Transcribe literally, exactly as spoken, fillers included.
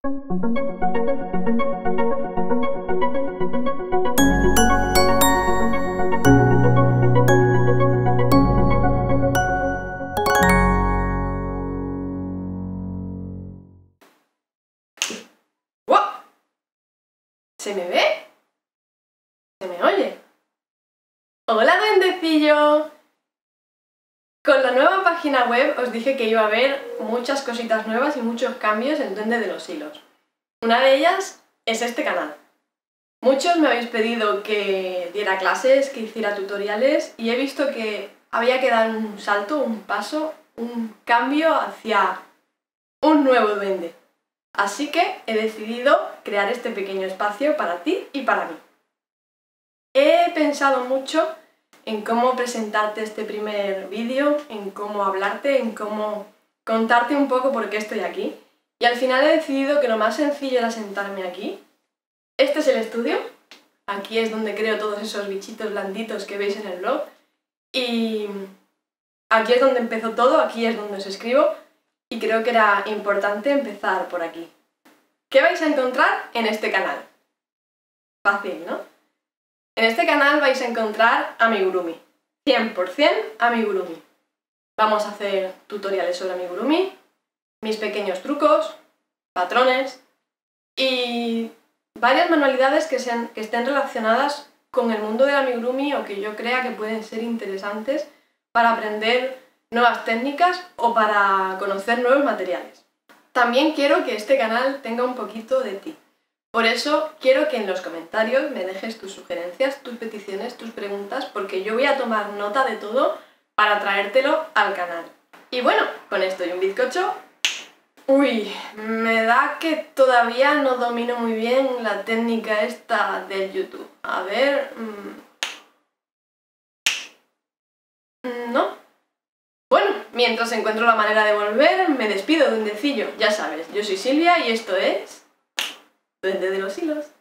¿Se me ve? ¿Se me oye? ¡Hola, duendecillo! Con la nueva página web os dije que iba a haber muchas cositas nuevas y muchos cambios en Duende de los Hilos. Una de ellas es este canal. Muchos me habéis pedido que diera clases, que hiciera tutoriales y he visto que había que dar un salto, un paso, un cambio hacia un nuevo duende. Así que he decidido crear este pequeño espacio para ti y para mí. He pensado mucho en cómo presentarte este primer vídeo, en cómo hablarte, en cómo contarte un poco por qué estoy aquí. Y al final he decidido que lo más sencillo era sentarme aquí. Este es el estudio. Aquí es donde creo todos esos bichitos blanditos que veis en el blog. Y aquí es donde empezó todo, aquí es donde os escribo. Y creo que era importante empezar por aquí. ¿Qué vais a encontrar en este canal? Fácil, ¿no? En este canal vais a encontrar amigurumi. cien por cien amigurumi. Vamos a hacer tutoriales sobre amigurumi, mis pequeños trucos, patrones y varias manualidades que, sean, que estén relacionadas con el mundo del amigurumi o que yo crea que pueden ser interesantes para aprender nuevas técnicas o para conocer nuevos materiales. También quiero que este canal tenga un poquito de ti. Por eso quiero que en los comentarios me dejes tus sugerencias, tus peticiones, tus preguntas, porque yo voy a tomar nota de todo para traértelo al canal. Y bueno, con esto y un bizcocho... Uy, me da que todavía no domino muy bien la técnica esta del YouTube. A ver... Mmm... ¿No? Bueno, mientras encuentro la manera de volver, me despido, duendecillo. Ya sabes, yo soy Silvia y esto es... Duende de los Hilos.